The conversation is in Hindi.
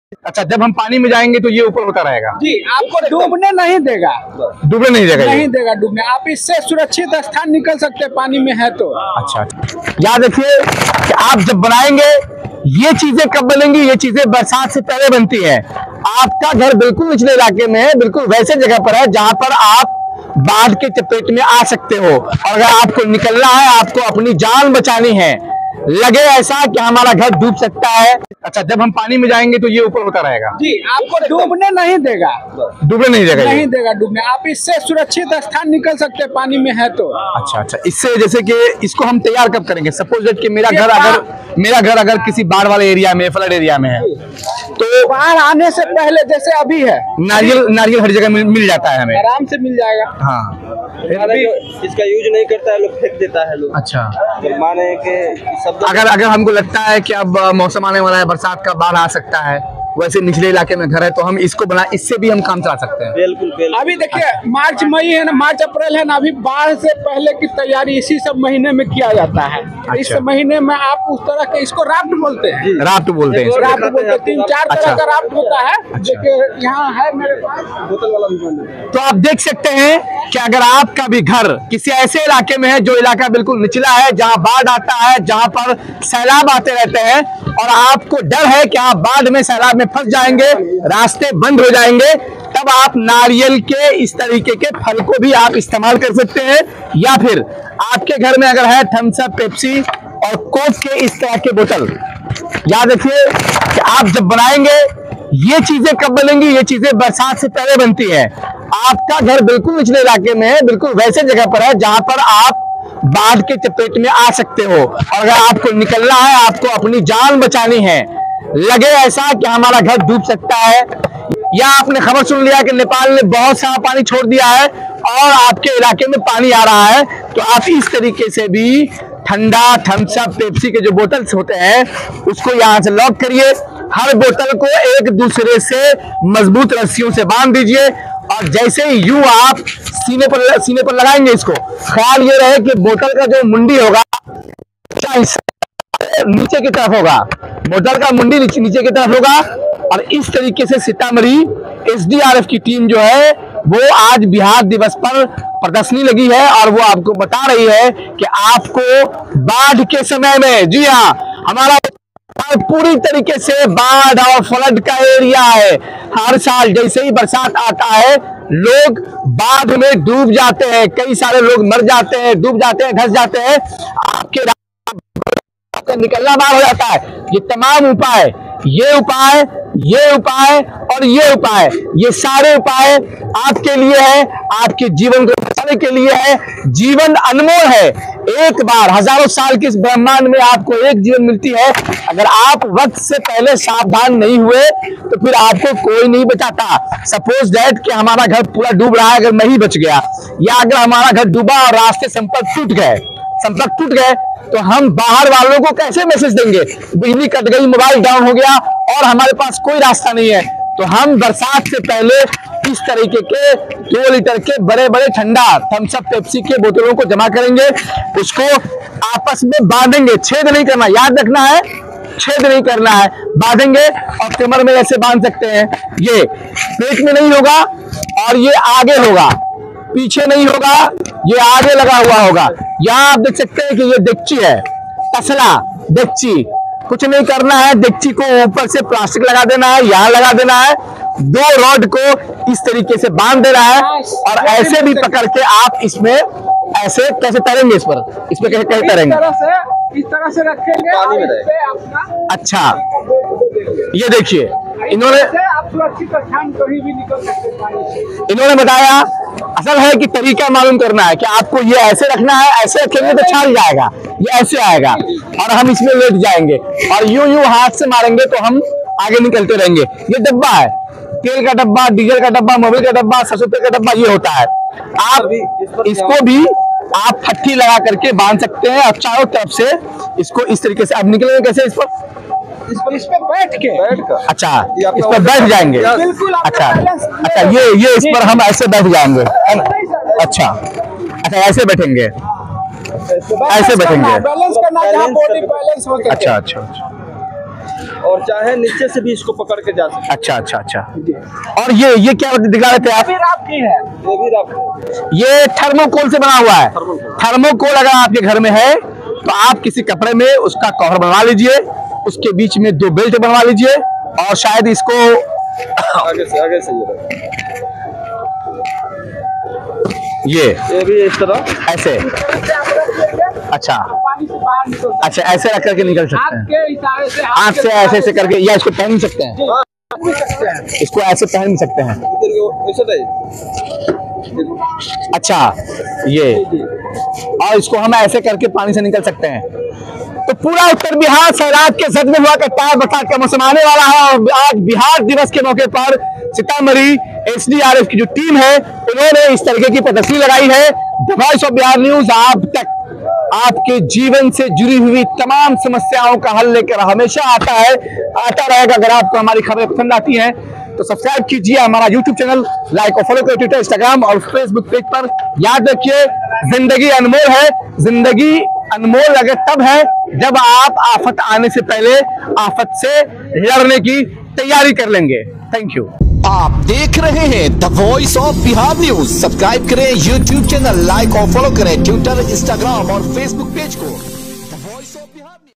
अच्छा, जब हम पानी में जाएंगे तो ये ऊपर होता रहेगा जी, आपको डूबने नहीं देगा। डूबने नहीं देगा? नहीं देगा डूबने। आप इससे सुरक्षित स्थान निकल सकते हैं पानी में है तो। अच्छा, याद रखिए कि आप जब बनाएंगे ये चीजें कब बनेंगी? ये चीजें बरसात से पहले बनती है। आपका घर बिल्कुल निचले इलाके में है, बिल्कुल वैसे जगह पर है जहां पर आप बाढ़ के चपेट में आ सकते हो। और अगर आपको निकलना है, आपको अपनी जान बचानी है, लगे ऐसा कि हमारा घर डूब सकता है। अच्छा, जब हम पानी में जाएंगे तो ये ऊपर होता रहेगा जी, आपको डूबने नहीं देगा। डूबने नहीं देगा? नहीं देगा डूबने। आप इससे सुरक्षित स्थान निकल सकते हैं पानी में है तो। अच्छा, इससे जैसे कि इसको हम तैयार कब करेंगे? सपोज दैट कि मेरा घर अगर किसी बाढ़ वाले एरिया में, फ्लड एरिया में है, तो बाढ़ आने से पहले जैसे अभी है, नारियल हर जगह मिल जाता है, हमें आराम से मिल जाएगा। हाँ, अभी इसका यूज नहीं करता है, लोग फेंक देता है लोग। अच्छा, माने कि सब अगर हमको लगता है कि अब मौसम आने वाला है, बरसात का बाढ़ आ सकता है, वैसे निचले इलाके में घर है, तो हम इसको बना, इससे भी हम काम चला सकते हैं। बिल्कुल। अभी देखिए, मार्च मई है ना, मार्च अप्रैल है ना, अभी बाढ़ से पहले की तैयारी इसी सब महीने में किया जाता है। इस महीने में आप उस तरह के, इसको राफ्ट बोलते हैं। राफ्ट बोलते हैं? राफ्ट बोलते हैं। 3-4 तरह का राफ्ट होता है। देखिए यहाँ है मेरे पास बोतल वाला भी। तो आप देख सकते हैं कि अगर आपका भी घर किसी ऐसे इलाके में है जो इलाका बिल्कुल निचला है, जहां बाढ़ आता है, जहां पर सैलाब आते रहते हैं, और आपको डर है कि आप बाढ़ में, सैलाब में फंस जाएंगे, रास्ते बंद हो जाएंगे, तब आप नारियल के इस तरीके के फल को भी आप इस्तेमाल कर सकते हैं। या फिर आपके घर में अगर है थम्स अप, पेप्सी और कोक के इस तरह के बोतल, याद रखिए कि आप जब बनाएंगे ये चीजें कब बनेंगी? ये चीजें बरसात से पहले बनती है। आपका घर बिल्कुल निचले इलाके में है, बिल्कुल वैसे जगह पर है जहां पर आप बाढ़ के चपेट में आ सकते हो। और अगर आपको निकलना है, आपको अपनी जान बचानी है, लगे ऐसा कि हमारा घर डूब सकता है, या आपने खबर सुन लिया कि नेपाल ने बहुत सारा पानी छोड़ दिया है और आपके इलाके में पानी आ रहा है, तो आप इस तरीके से भी ठंडा थम्स अप, पेप्सी के जो बोतल्स होते हैं उसको यहाँ से लॉक करिए। हर बोतल को एक दूसरे से मजबूत रस्सियों से बांध दीजिए, और जैसे ही यूं आप सीने पर लगाएंगे इसको, ख्याल ये रहे कि बोतल का जो मुंडी होगा नीचे की तरफ होगा, बोतल का मुंडी नीचे की तरफ होगा। और इस तरीके से सीतामढ़ी एसडीआरएफ की टीम जो है वो आज बिहार दिवस पर प्रदर्शनी लगी है, और वो आपको बता रही है कि आपको बाढ़ के समय में, जी हाँ, हमारा पूरी तरीके से बाढ़ और फ्लड का एरिया है। हर साल जैसे ही बरसात आता है, लोग बाढ़ में डूब जाते हैं, कई सारे लोग मर जाते हैं, डूब जाते हैं, धंस जाते हैं, आपके निकलना बाहर हो जाता है। ये तमाम उपाय, ये उपाय और ये उपाय, ये सारे उपाय आपके लिए है, आपके जीवन को बचाने के लिए है। जीवन अनमोल है, एक बार हजारों साल के इस ब्रह्मांड में आपको एक जीवन मिलती है। अगर आप वक्त से पहले सावधान नहीं हुए तो फिर आपको कोई नहीं बचाता। सपोज दैट कि हमारा घर पूरा डूब रहा है, अगर मैं ही बच गया, या अगर हमारा घर डूबा और रास्ते संपर्क टूट गए, तो हम बाहर वालों को कैसे मैसेज देंगे? बिजली कट गई, मोबाइल डाउन हो गया और हमारे पास कोई रास्ता नहीं है, तो हम बरसात से पहले इस तरीके के 2 लीटर के बड़े बड़े ठंडा थम्स अप, पेप्सी के बोतलों को जमा करेंगे, उसको आपस में बांधेंगे, छेद नहीं करना, याद रखना है, छेद नहीं करना है, बांधेंगे। और कमर में ऐसे बांध सकते हैं, ये पेट में नहीं होगा और ये आगे होगा, पीछे नहीं होगा, ये आगे लगा हुआ होगा। यहाँ आप देख सकते हैं कि ये डेगची है, तसला डेगची, कुछ नहीं करना है, डेगची को ऊपर से प्लास्टिक लगा देना है, यहाँ लगा देना है, 2 रॉड को इस तरीके से बांध देना है, और ऐसे भी पकड़ के आप इसमें ऐसे कैसे तैरेंगे, इसमें कैसे तैरेंगे, इस तरह से रखेंगे पानी में रहेगा। अच्छा, ये देखिए इन्होंने आप सुरक्षित स्थान कहीं भी निकल सकते हैं। इन्होंने बताया, असल है कि तरीका मालूम करना है कि आपको ये ऐसे रखना है, ऐसे रखेंगे तो छाल जाएगा, ये ऐसे आएगा और हम इसमें लेट जाएंगे, और यूं हाथ से मारेंगे तो हम आगे निकलते रहेंगे। ये डब्बा है, तेल का डब्बा, डीजल का डब्बा, मोबिल का डब्बा, सरसों तेल का डब्बा, ये होता है। आप इसको भी आप फट्टी लगा करके बांध सकते हैं, और चारों तरफ से इसको इस तरीके से। अब निकलेंगे कैसे? इस पे बैठ के, अच्छा, इस पर बैठ जाएंगे, अच्छा, ये इस पर हम ऐसे बैठ जाएंगे, अच्छा, ऐसे बैठेंगे, ऐसे बैठेंगे, बैलेंस करना, जहाँ बॉडी बैलेंस हो सके। अच्छा। और चाहे नीचे से भी इसको पकड़ के जा सकते। अच्छा अच्छा अच्छा। और ये क्या दिखा रहे थे आप? राफ्ट की है, ये भी राफ्ट, ये थर्मोकोल से बना हुआ है। थर्मोकोल अगर आपके घर में है तो आप किसी कपड़े में उसका कवर बनवा लीजिए, उसके बीच में 2 बेल्ट बनवा लीजिए और शायद इसको आगे से ये भी इस तरह ऐसे, अच्छा पानी से बाहर निकल अच्छा ऐसे रख करके निकल सकते हैं, के इशारे से हाथ से ऐसे करके, या इसको पहन भी सकते हैं, भी सकते हैं। इसको ऐसे पहन भी सकते हैं। ऐसा नहीं, अच्छा ये, और इसको हम ऐसे करके पानी से निकल सकते हैं। तो पूरा उत्तर बिहार सैलाब के जद में हुआ करता है। बरसात का मौसम आने वाला है और आज बिहार दिवस के मौके पर सीतामढ़ी एसडीआरएफ की जो टीम है उन्होंने इस तरीके की प्रदर्शनी लगाई है। The Voice of Bihar news आप तक आपके जीवन से जुड़ी हुई तमाम समस्याओं का हल लेकर हमेशा आता रहेगा। अगर आपको हमारी खबरें पसंद आती हैं तो सब्सक्राइब कीजिए हमारा यूट्यूब चैनल, लाइक और फॉलो करिए ट्विटर, इंस्टाग्राम और फेसबुक पेज पर। याद रखिए जिंदगी अनमोल है, जिंदगी अनमोल अगर तब है जब आप आफत आने से पहले आफत से लड़ने की तैयारी कर लेंगे। Thank you. आप देख रहे हैं the Voice of Bihar news. Subscribe करें यूट्यूब चैनल, लाइक और फॉलो करें ट्विटर, इंस्टाग्राम और फेसबुक पेज को।